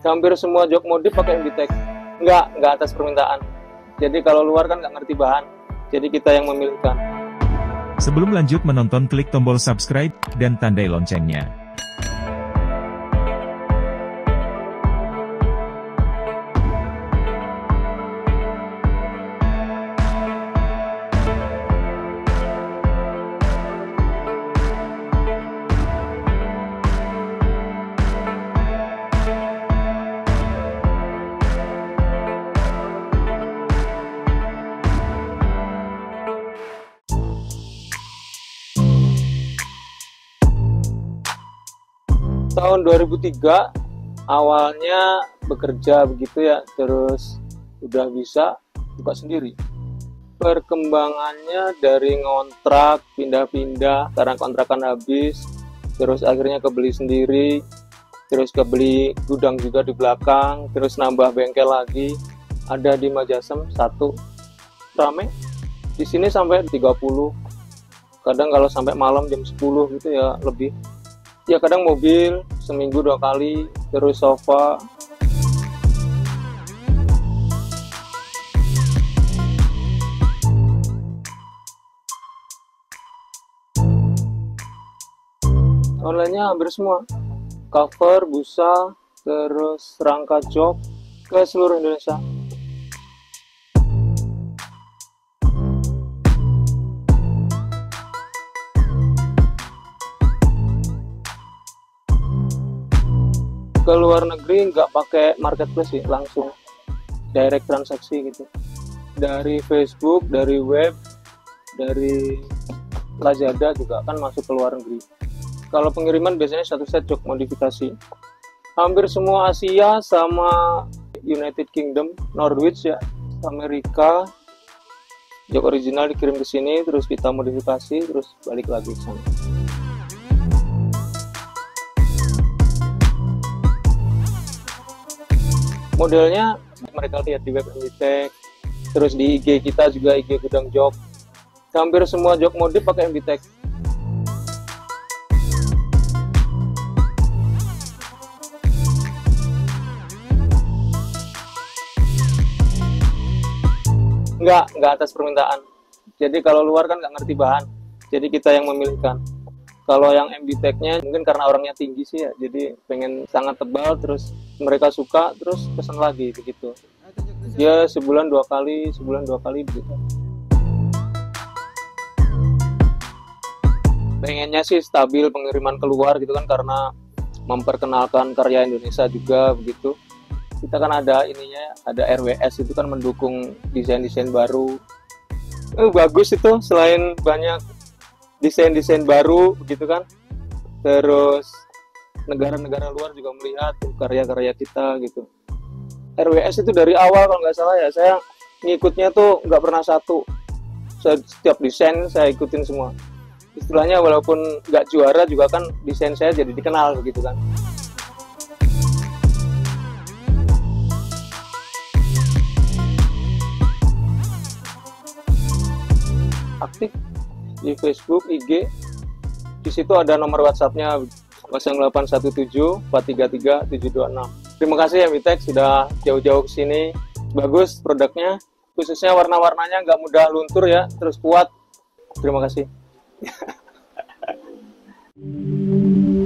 Hampir semua jok modif pakai MBTEK. Nggak atas permintaan. Jadi kalau luar kan nggak ngerti bahan, jadi kita yang memilihkan. Sebelum lanjut menonton, klik tombol subscribe dan tandai loncengnya. Tahun 2003 awalnya bekerja begitu ya, terus udah bisa buka sendiri. Perkembangannya dari ngontrak, pindah-pindah karena kontrakan habis, terus akhirnya kebeli sendiri, terus kebeli gudang juga di belakang, terus nambah bengkel lagi, ada di Majasem 1, rame. Di sini sampai 30, kadang kalau sampai malam jam 10 gitu ya lebih. Ya kadang mobil seminggu 2 kali, terus sofa. Online-nya hampir semua, cover, busa, terus rangka jok ke seluruh Indonesia. Ke luar negeri nggak pakai marketplace sih, langsung direct transaksi gitu, dari Facebook, dari web, dari Lazada juga kan masuk ke luar negeri. Kalau pengiriman biasanya satu set jok modifikasi. Hampir semua Asia sama United Kingdom, Norwich ya, Amerika, jok original dikirim ke sini, terus kita modifikasi, terus balik lagi ke sana. Modelnya mereka lihat di web MBTEK, terus di IG kita juga, IG Gudang Jok. Hampir semua jok modif pakai MBTEK. Nggak atas permintaan. Jadi kalau luar kan nggak ngerti bahan, jadi kita yang memilihkan. Kalau yang MBTEK-nya mungkin karena orangnya tinggi sih ya, jadi pengen sangat tebal, terus mereka suka, terus pesan lagi begitu. Dia sebulan 2 kali begitu. Pengennya sih stabil pengiriman keluar gitu kan, karena memperkenalkan karya Indonesia juga begitu. Kita kan ada ininya, ada RWS itu kan mendukung desain-desain baru. Bagus itu, selain banyak desain-desain baru gitu kan, terus negara-negara luar juga melihat karya-karya kita gitu. RWS itu dari awal kalau nggak salah ya, saya ngikutnya tuh nggak pernah satu, setiap desain saya ikutin semua. Istilahnya walaupun nggak juara juga kan desain saya jadi dikenal begitu kan. Aktif di Facebook, IG, di situ ada nomor WhatsApp-nya 0817 433 726. Terima kasih ya MBTEK sudah jauh-jauh ke sini. Bagus produknya, khususnya warna-warnanya nggak mudah luntur ya, terus kuat. Terima kasih.